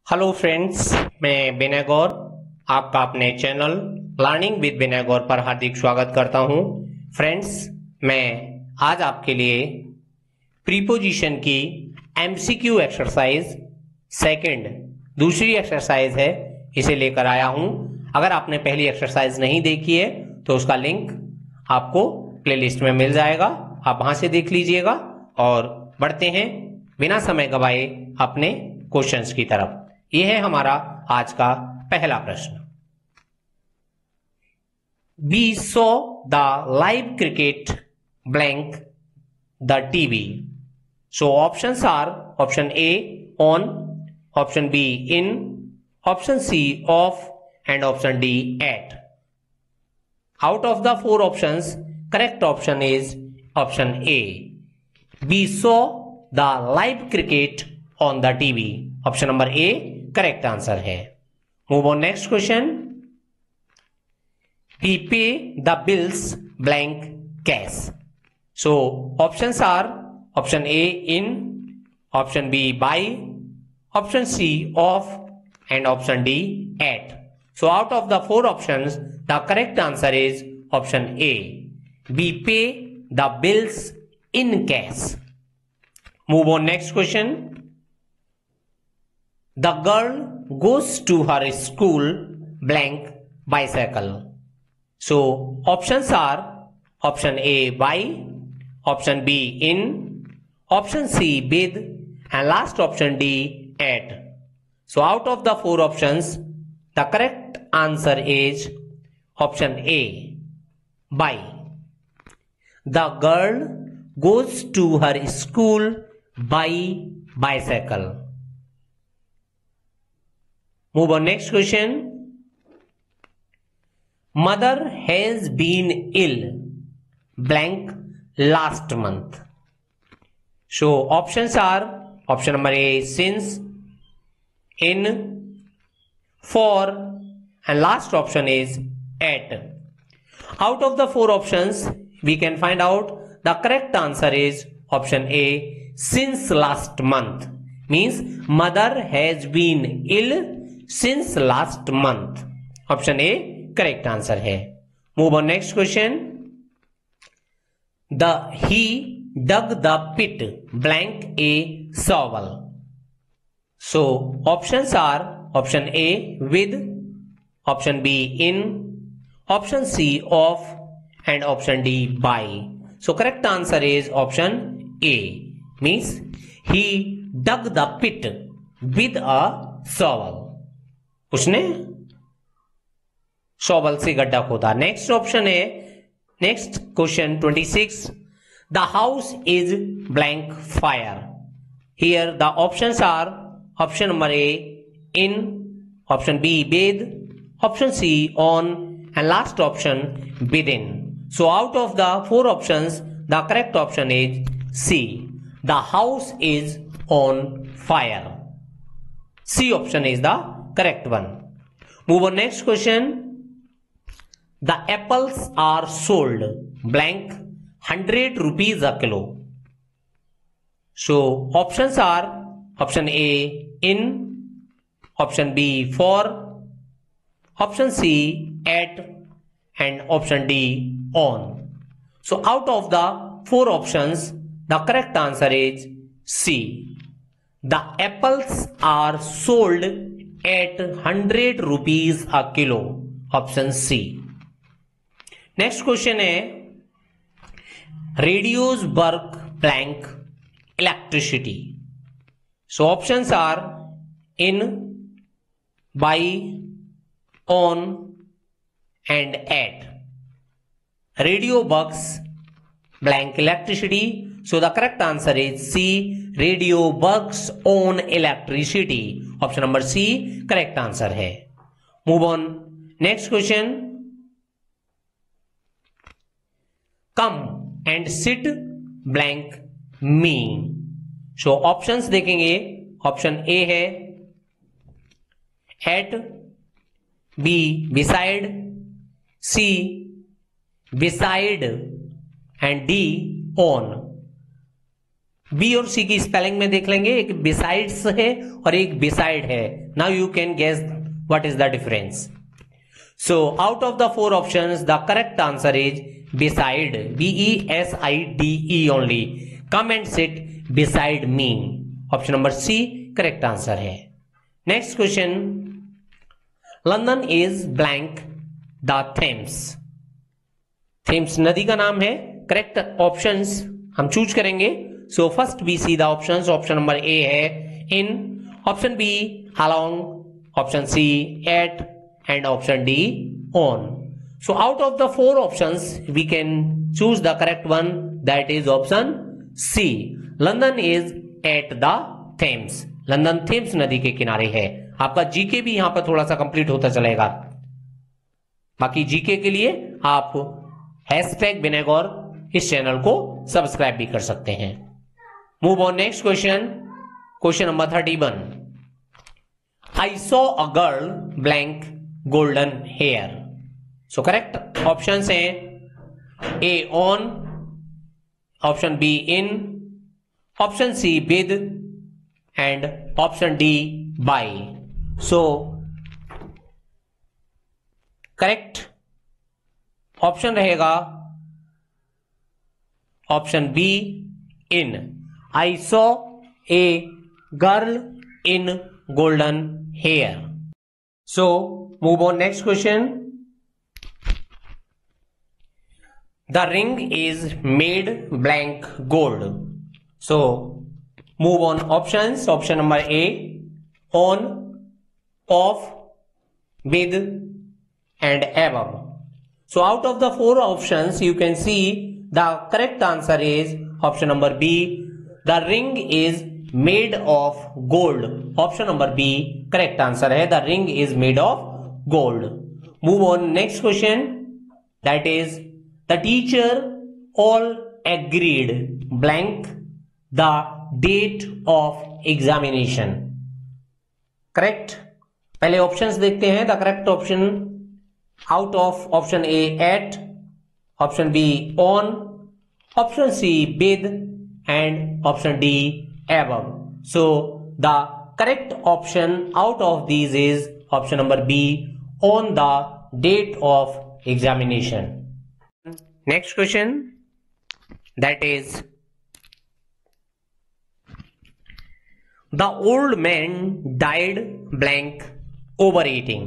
Hello friends, मैं विनय गौर आपका अपने channel learning with Vinay Gaur पर हार्दिक स्वागत करता हूं। फ्रेंड्स, मैं आज आपके लिए प्रीपोजिशन की एमसीक्यू एक्सरसाइज सेकंड दूसरी एक्सरसाइज है, इसे लेकर आया हूं। अगर आपने पहली एक्सरसाइज नहीं देखी है तो उसका लिंक आपको प्लेलिस्ट में मिल जाएगा, आप वहां से देख लीजिएगा। और बढ़ते हैं बिना समय गवाए अपने क्वेश्चंस की तरफ। यह है हमारा आज का पहला प्रश्न। We saw the live cricket blank the TV. So options are option A on, option B in, option C off and option D at. Out of the four options, correct option is option A. We saw the live cricket on the TV. Option number A correct answer है। Move on next question. We pay the bills blank cash. So options are option A in, option B by, option C off and option D at. So out of the four options, the correct answer is option A. We pay the bills in cash. Move on next question. The girl goes to her school blank bicycle. So options are option A by, option B in, option C with and last option D at. So out of the four options, the correct answer is option A by. The girl goes to her school by bicycle. Move on next question. Mother has been ill blank last month. So options are option number A since, in, for and last option is at. Out of the four options, we can find out the correct answer is option A since last month. Means mother has been ill since last month. Option A correct answer है। Move on next question. He dug the pit blank a shovel. So options are option A with, option B in, option C off and option D by. So correct answer is option A. Means he dug the pit with a shovel. उसने shovel से गड्ढा खोदा। Next option है, next question 26। The house is blank fire. Here the options are option number A in, option B with, option C on and last option with in. So out of the four options the correct option is C, the house is on fire. C option is the correct one. Move on next question. The apples are sold blank 100 rupees a kilo. So options are option A in, option B for, option C at and option D on. So out of the four options, the correct answer is C. The apples are sold at 100 rupees a kilo. Option C. Next question है, radios work blank electricity. So options are in, by, on and at. Radio works blank electricity. So the correct answer is C, radio works on electricity. Option number C correct answer है। Move on next question. Come and sit blank me. So options देखेंगे, option A है at, B beside, C beside and D on. B और C की spelling में देख लेंगे, एक besides है और एक बिसाइड है. Now you can guess what is the difference. So out of the four options, the correct answer is beside. B-E-S-I-D-E only. Come and sit beside me. Option number C correct answer है. Next question. London is blank the Thames. Thames नदी का नाम है. Correct options हम choose करेंगे. So first we see the options. Option number A है in. Option B along. Option C at. And option D on. So out of the four options we can choose the correct one, that is option C. London is at the Thames. London Thames नदी के किनारे है. आपका GK भी यहां पर थोड़ा सा कंप्लीट होता चलेगा. बाकी जीके के लिए आप #विनेगोर इस चैनल को सब्सक्राइब भी कर सकते हैं. Move on next question. Question number 31. I saw a girl blank golden hair. So correct options हैं A on, option B in, option C with and option D by. So correct option रहेगा option B in. I saw a girl in golden hair. So move on next question. The ring is made blank gold. So move on options. Option number A on, off, with and above. So out of the four options you can see the correct answer is option number B. The ring is made of gold. Option number B correct answer है. The ring is made of gold. Move on next question. That is the teacher all agreed blank the date of examination. Correct. पहले options देखते हैं. The correct option out of option A at, option B on, option C with and option D above. So the correct option out of these is option number B on the date of examination. Next question, that is the old man died blank overeating.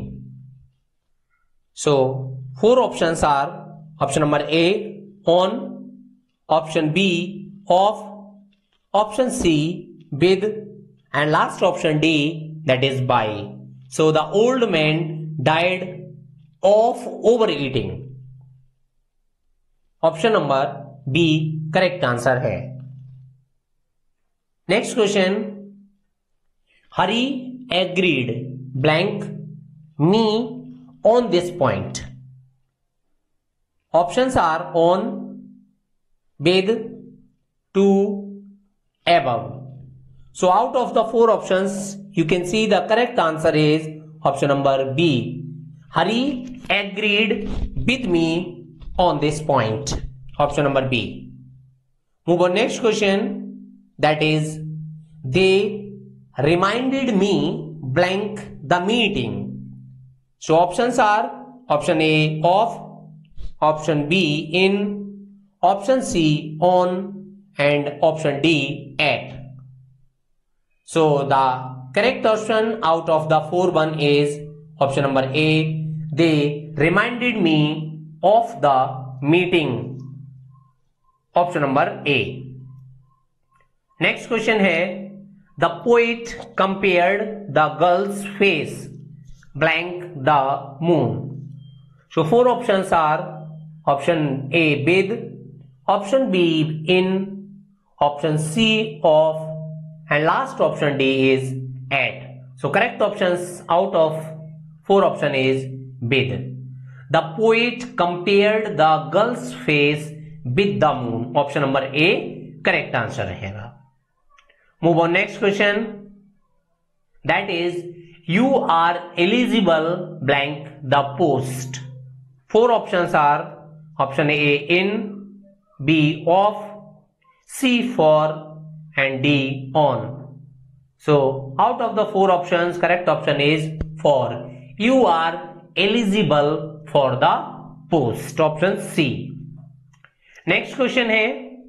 So four options are option number A on, option B off, option C with and last option D, that is by. So the old man died of overeating. Option number B correct answer है. Next question. Hari agreed blank me on this point. Options are on, with, to, above. So out of the four options you can see the correct answer is option number B. Hari agreed with me on this point. Option number B. Move on next question. That is they reminded me blank the meeting. So options are option A off, option B in, option C on and option D at. So the correct option out of the four one is option number A. They reminded me of the meeting. Option number A. Next question है the poet compared the girl's face blank the moon. So four options are option A with, option B in, option C off and last option D is at. So correct options out of four option is with. The poet compared the girl's face with the moon. Option number A correct answer रहेगा. Move on next question. That is you are eligible blank the post. Four options are option A in, B off, C for and D on. So out of the 4 options, correct option is for. You are eligible for the post. Option C. Next question है,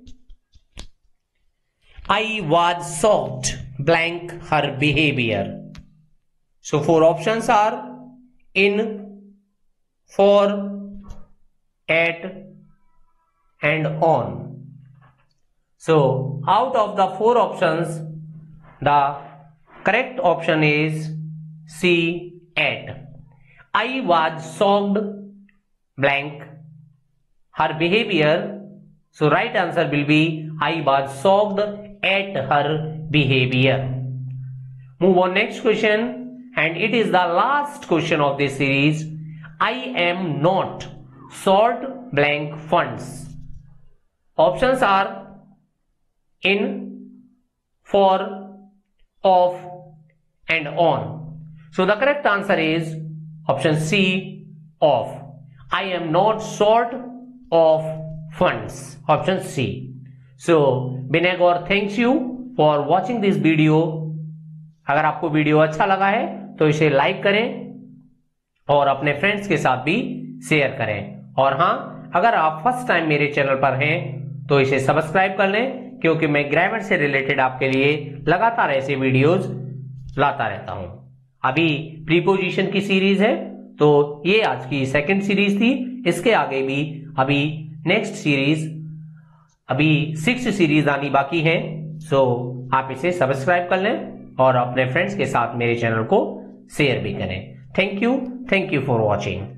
I was shocked blank her behavior. So 4 options are in, for, at and on. So out of the 4 options, the correct option is C, at. I was shocked blank her behavior. So right answer will be I was shocked at her behavior. Move on next question, and it is the last question of this series. I am not short blank funds. Options are in, for, of and on. So the correct answer is option C, of. I am not short of funds. Option C. So Binay Gaur thanks you for watching this video. अगर आपको video अच्छा लगा है तो इसे like करें और अपने फ्रेंड्स के साथ भी शेयर करें। और हाँ, अगर आप फर्स्ट टाइम मेरे चैनल पर हैं तो इसे सब्सक्राइब कर लें, क्योंकि मैं ग्रामर से रिलेटेड आपके लिए लगातार ऐसे वीडियोस लाता रहता हूं। अभी प्रीपोजिशन की सीरीज है, तो ये आज की सेकंड सीरीज थी। इसके आगे भी अभी नेक्स्ट सीरीज, अभी 6 सीरीज आनी बाकी है। सो आप इसे सब्सक्राइब कर लें और अपने फ्रेंड्स के साथ मेरे चैनल को शेयर भी करें। Thank you for watching.